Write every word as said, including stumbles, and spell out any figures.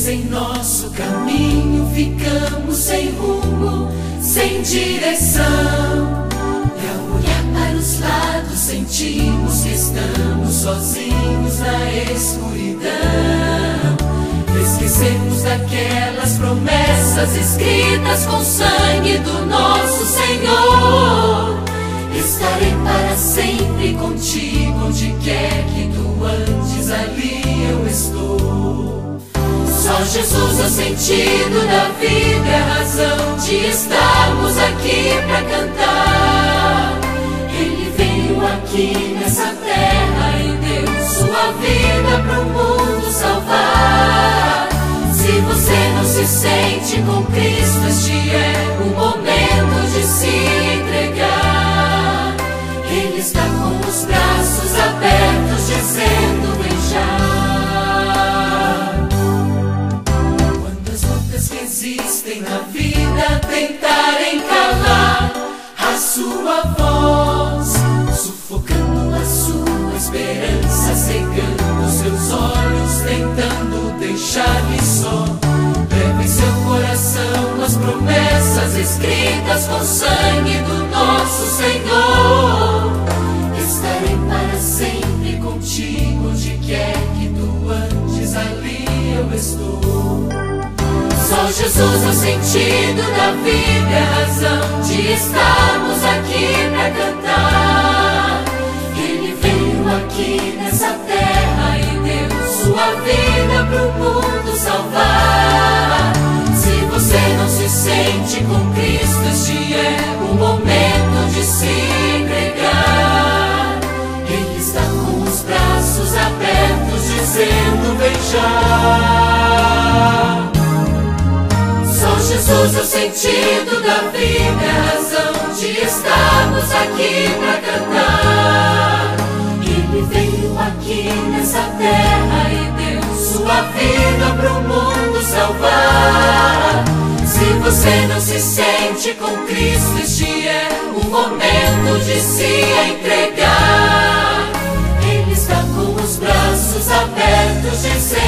vezes em nosso caminho ficamos sem rumo, sem direção, e ao olhar para os lados sentimos que estamos sozinhos na escuridão. Esquecemos daquelas promessas escritas com o sangue do nosso Senhor. Estarei para sempre contigo, onde quer que tu andes, ali eu estou. Só Jesus é o sentido da vida, é a razão de estarmos aqui para cantar. Ele veio aqui nessa terra e deu sua vida para o mundo salvar. Se você não se sente com Cristo, este é o momento de se entregar. Ele está com os braços abertos, dizendo: vem já. Quando as lutas que existem na vida tentarem calar a sua voz, sufocando a sua esperança, cegando seus olhos, tentando deixar-lhe só, leve em seu coração as promessas escritas com o sangue do nosso Senhor. Estarei para sempre contigo, onde quer que tu andes, ali eu estou. Só Jesus é o sentido da vida, é a razão de estarmos aqui para cantar. Ele veio aqui nessa terra e deu sua vida para o mundo salvar. Se você não se sente com Cristo, este é o momento de se entregar. Ele está com os braços abertos, dizendo: vem já. Só Jesus é o sentido da vida, é a razão de estarmos aqui para cantar. Ele veio aqui nessa terra e deu sua vida para o mundo salvar. Se você não se sente com Cristo, este é o momento de se entregar. Ele está com os braços abertos, dizendo: